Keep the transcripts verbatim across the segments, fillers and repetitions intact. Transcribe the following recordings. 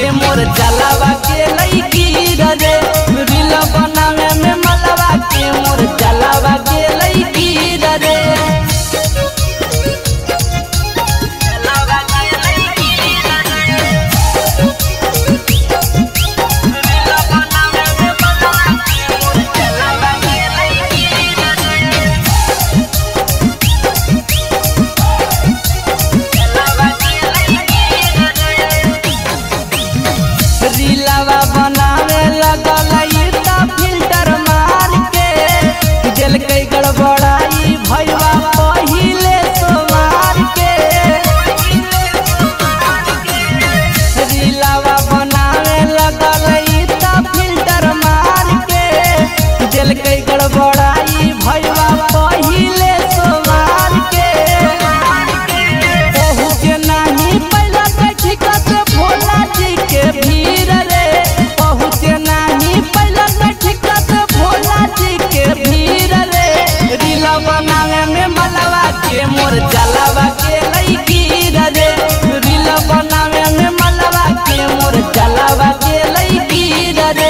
के मोर जलावा के लईकी रे, रील बनावे में मलवा के मोर जलावा के लईकी रे। रीलवा बनावे लगल फिल्टर मार के, दिल के गड़बड़ाई भैया पहिले सोमार के। रीलवा बनावे लगल फिल्टर मार के, दिल के गड़बड़ाई भैया पहिले सोमार के। ओहू के नाही पहला ठीक से भोला जी के भीड़ रे, ओहू के नाही पहला ठीक से भोला जी के भीड़ रे। रील बनावे में मलवा के मोर जलावा के लईकी रे, रील बनावे में मलवा के मोर जलावा के लईकी रे।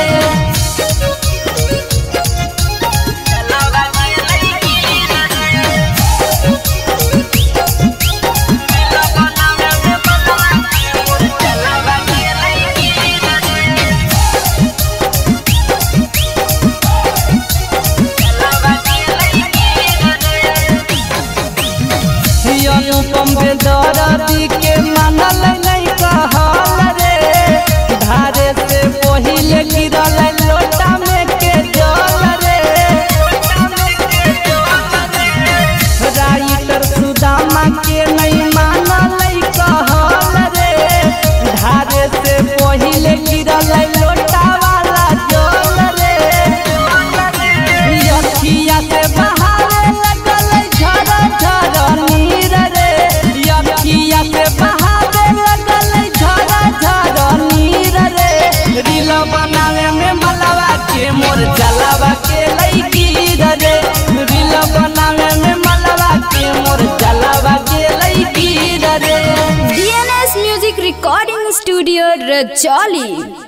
अनुपम बेदर्दी के मानल नहीं कहल रे, धारे से पहिले गिरल लोटा में के जल रे। राइटर सुदामा के नहीं मानल कहल रे, धारे से पहिले गिरल लोटा वाला जल रे। अखिया से बहावे लगल झर झर नीर रे, अखिया से बहावे लगल झर झर नीर रे। रील बनावे में मलवा के मोर जलावा के लईकी रे, रील बनावे में मलवा के मोर जलावा के लईकी रे। D N S music recording studio Rajauli.